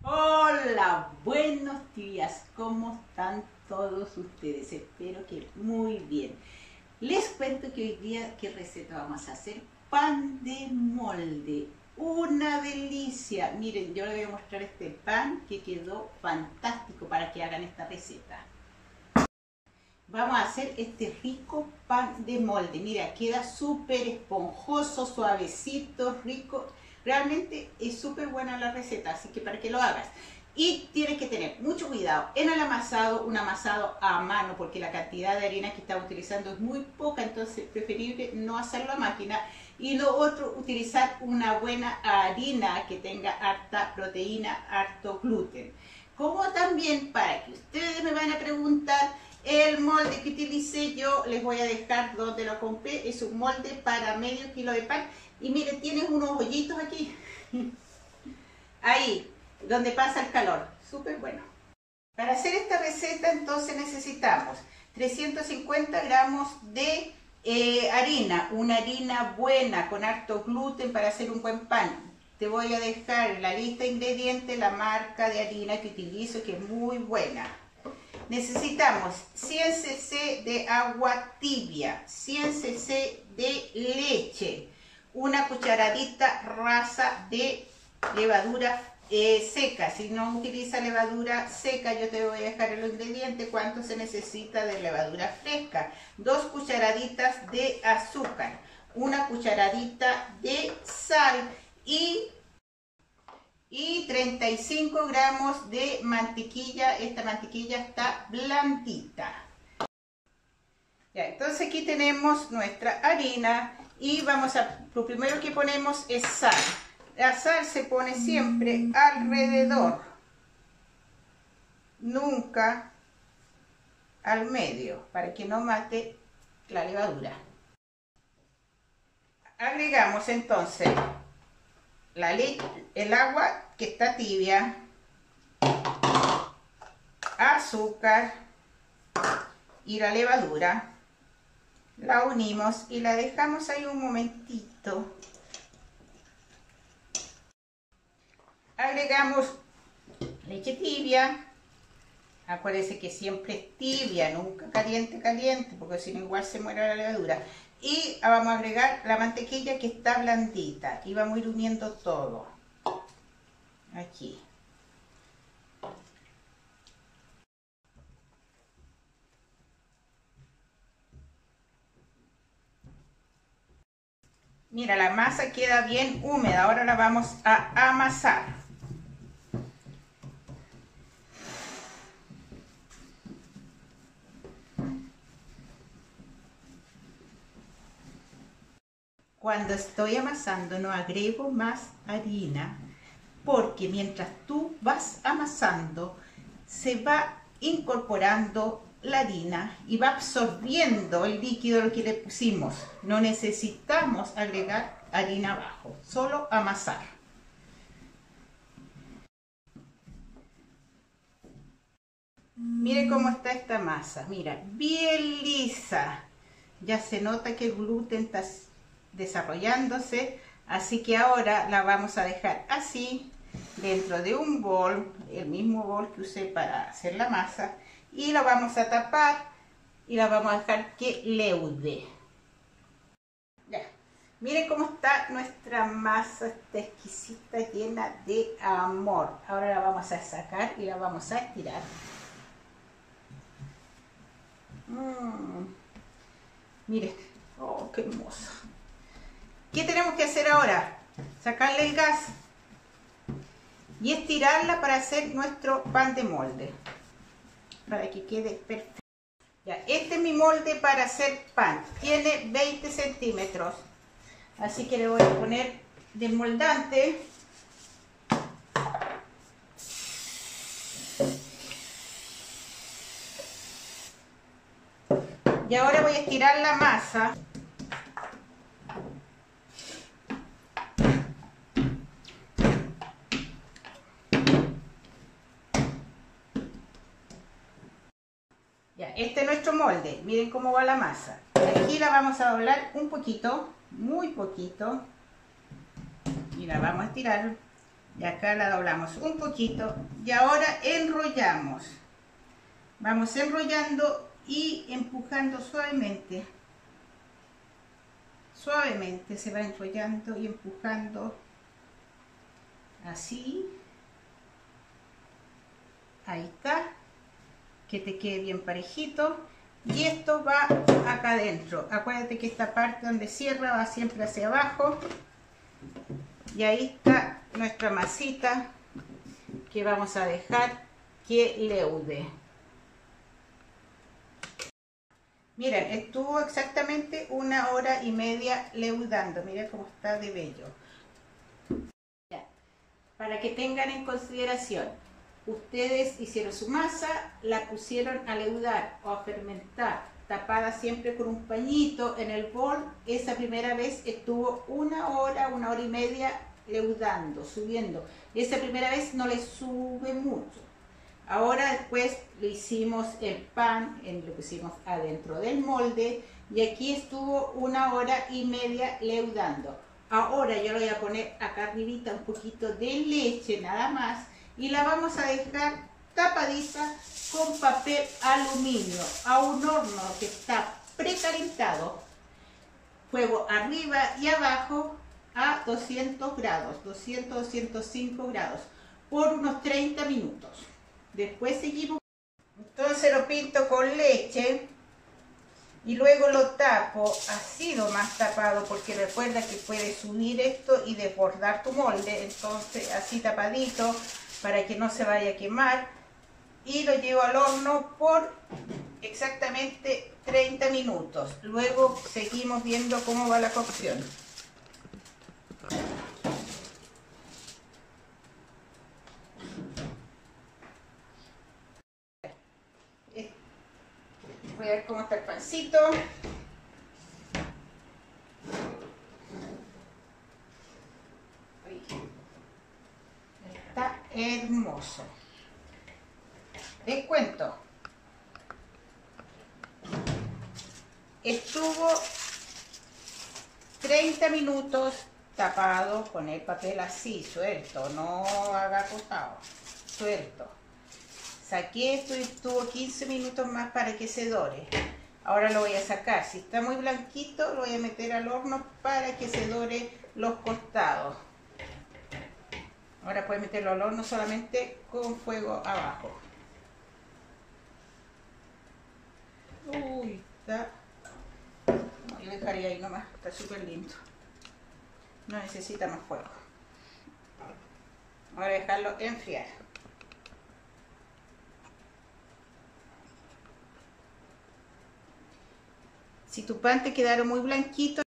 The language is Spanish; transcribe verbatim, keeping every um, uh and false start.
Hola, buenos días, ¿cómo están todos ustedes? Espero que muy bien. Les cuento que hoy día, ¿qué receta vamos a hacer? Pan de molde, una delicia. Miren, yo les voy a mostrar este pan que quedó fantástico para que hagan esta receta. Vamos a hacer este rico pan de molde. Mira, queda súper esponjoso, suavecito, rico. Realmente es súper buena la receta, así que para que lo hagas. Y tienes que tener mucho cuidado en el amasado, un amasado a mano, porque la cantidad de harina que estás utilizando es muy poca, entonces es preferible no hacerlo a máquina. Y lo otro, utilizar una buena harina que tenga harta proteína, harto gluten. Como también, para que ustedes me van a preguntar, el molde que utilicé yo, les voy a dejar donde lo compré. Es un molde para medio kilo de pan. Y miren, tienes unos hoyitos aquí. Ahí, donde pasa el calor. Súper bueno. Para hacer esta receta, entonces necesitamos trescientos cincuenta gramos de eh, harina. Una harina buena, con harto gluten para hacer un buen pan. Te voy a dejar en la lista de ingredientes la marca de harina que utilizo, que es muy buena. Necesitamos cien centilitros de agua tibia, cien centilitros de leche, una cucharadita rasa de levadura eh, seca. Si no utiliza levadura seca, yo te voy a dejar en los ingredientes cuánto se necesita de levadura fresca. Dos cucharaditas de azúcar, una cucharadita de sal y y treinta y cinco gramos de mantequilla. Esta mantequilla está blandita. Ya, entonces aquí tenemos nuestra harina y vamos a, lo primero que ponemos es sal. La sal se pone siempre alrededor, nunca al medio, para que no mate la levadura. Agregamos entonces La leche, el agua que está tibia, azúcar y la levadura. La unimos y la dejamos ahí un momentito. Agregamos leche tibia. Acuérdense que siempre es tibia, nunca caliente, caliente, porque si no igual se muere la levadura. Y vamos a agregar la mantequilla que está blandita y vamos a ir uniendo todo aquí. Mira, la masa queda bien húmeda, ahora la vamos a amasar. Cuando estoy amasando no agrego más harina, porque mientras tú vas amasando se va incorporando la harina y va absorbiendo el líquido lo que le pusimos. No necesitamos agregar harina abajo, solo amasar. Mire cómo está esta masa, mira, bien lisa. Ya se nota que el gluten está desarrollándose, así que ahora la vamos a dejar así dentro de un bol, el mismo bol que usé para hacer la masa, y la vamos a tapar y la vamos a dejar que leude. Ya, miren cómo está nuestra masa, está exquisita, llena de amor. Ahora la vamos a sacar y la vamos a estirar. Mm. Miren, oh, qué hermosa. ¿Qué tenemos que hacer ahora? Sacarle el gas y estirarla para hacer nuestro pan de molde, para que quede perfecto. Ya, este es mi molde para hacer pan. Tiene veinte centímetros, así que le voy a poner desmoldante. Y ahora voy a estirar la masa. Ya, este es nuestro molde. Miren cómo va la masa. Aquí la vamos a doblar un poquito, muy poquito. Y la vamos a estirar Y acá la doblamos un poquito. Y ahora enrollamos. Vamos enrollando y empujando suavemente. Suavemente se va enrollando y empujando. Así. Ahí está. Que te quede bien parejito. Y esto va acá adentro. Acuérdate que esta parte donde cierra va siempre hacia abajo. Y ahí está nuestra masita que vamos a dejar que leude. Miren, estuvo exactamente una hora y media leudando. Miren cómo está de bello. Para que tengan en consideración, ustedes hicieron su masa, la pusieron a leudar o a fermentar, tapada siempre con un pañito en el bol. Esa primera vez estuvo una hora, una hora y media leudando, subiendo. Esa primera vez no le sube mucho. Ahora después le hicimos el pan, en lo pusimos adentro del molde y aquí estuvo una hora y media leudando. Ahora yo le voy a poner acá arribita un poquito de leche nada más y la vamos a dejar tapadita con papel aluminio a un horno que está precalentado, fuego arriba y abajo a doscientos grados, doscientos a doscientos cinco grados por unos treinta minutos. Después seguimos. Entonces lo pinto con leche y luego lo tapo así nomás tapado, porque recuerda que puedes subir esto y desbordar tu molde. Entonces así tapadito para que no se vaya a quemar y lo llevo al horno por exactamente treinta minutos. Luego seguimos viendo cómo va la cocción. Voy a ver cómo está el pancito. Está hermoso. Les cuento. Estuvo treinta minutos tapado con el papel así, suelto, no haga acostado, suelto. Saqué esto y estuvo quince minutos más para que se dore. Ahora lo voy a sacar. Si está muy blanquito, lo voy a meter al horno para que se dore los costados. Ahora puedes meterlo al horno solamente con fuego abajo. Uy, está... No, yo dejaría ahí nomás, está súper lindo. No necesita más fuego. Ahora dejarlo enfriar. Si tu pan te quedaron muy blanquito,